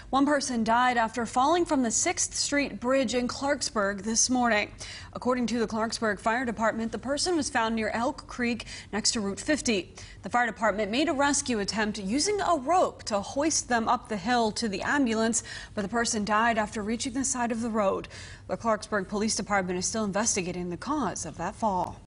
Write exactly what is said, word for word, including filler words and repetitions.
One person died after falling from the sixth Street Bridge in Clarksburg this morning. According to the Clarksburg Fire Department, the person was found near Elk Creek next to Route fifty. The fire department made a rescue attempt using a rope to hoist them up the hill to the ambulance, but the person died after reaching the side of the road. The Clarksburg Police Department is still investigating the cause of that fall.